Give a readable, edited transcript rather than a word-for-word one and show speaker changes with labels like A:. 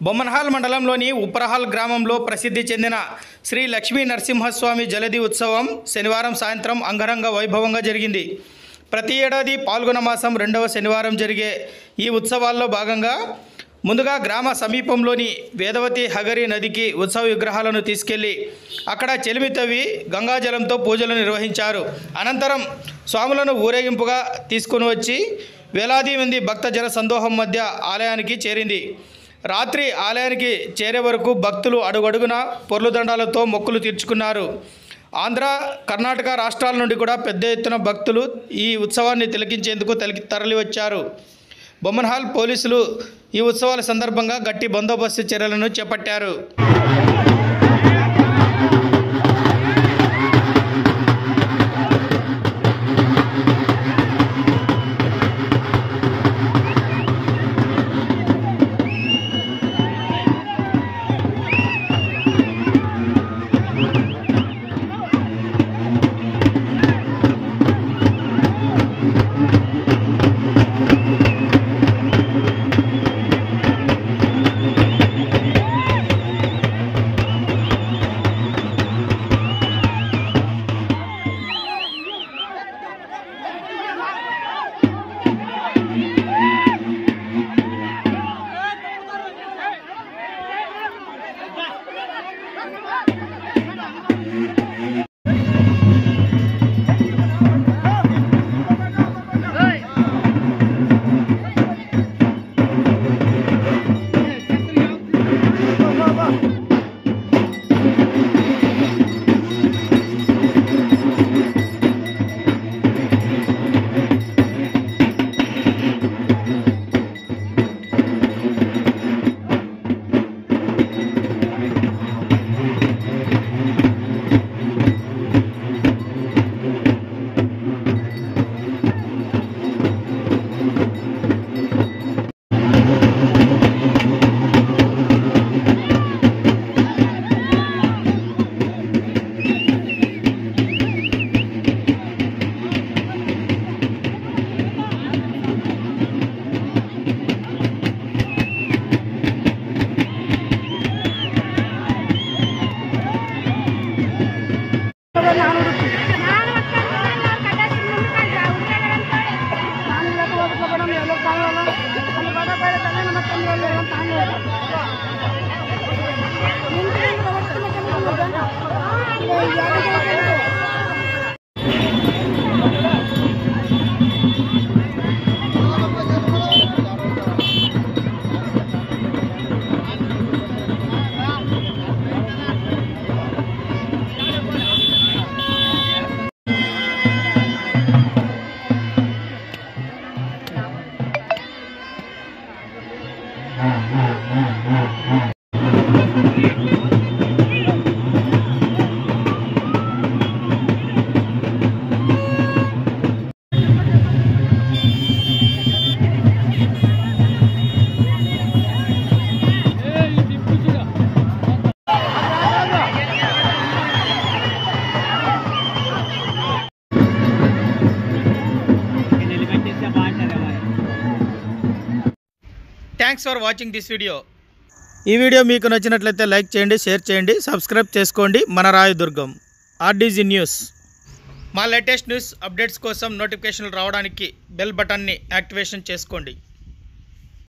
A: బొమ్మన్హాల్ మండలంలోని ఉప్పరహాల్ గ్రామంలో ప్రసిద్ధి చెందిన శ్రీ లక్ష్మీ నరసింహస్వామి జలది ఉత్సవం శనివారం సాయంత్రం అంగరంగ వైభవంగా జరిగింది. ప్రతి ఏడాది పాల్గొన మాసం 2వ శనివారం జరిగే ఈ ఉత్సవాల్లో భాగంగా ముందుగా గ్రామ సమీపంలోని వేదవతి హగరి నదికి ఉత్సవ విగ్రహాలను తీసుకెళ్లి అక్కడ చెలిమి తవ్వి గంగాజలంతో పూజలు నిర్వహించారు. అనంతరం స్వాములను ఊరేగింపుగా తీసుకుని వచ్చి వేలాది మంది భక్త జన సందోహం మధ్య ఆలయానికి చేరింది. రాత్రి ఆలయానికి చేరే వరకు భక్తులు అడుగడుగున పొర్లుదండాలతో మొక్కులు తీర్చుకున్నారు. ఆంధ్ర, కర్ణాటక రాష్ట్రాల నుండి కూడా పెద్ద ఎత్తున భక్తులు ఈ ఉత్సవాన్ని తిలకించేందుకు తరలివచ్చారు. బొమ్మన్హాల్ పోలీసులు ఈ ఉత్సవాల సందర్భంగా గట్టి బందోబస్తు చర్యలను చేపట్టారు. Thanks for watching this video. ఈ వీడియో మీకు నచ్చినట్లయితే లైక్ చేయండి, షేర్ చేయండి, సబ్స్క్రైబ్ చేసుకోండి. మన రాయదుర్గం ఆర్డీజీ న్యూస్. మా లేటెస్ట్ న్యూస్ అప్డేట్స్ కోసం నోటిఫికేషన్లు రావడానికి బెల్ బటన్ని యాక్టివేషన్ చేసుకోండి.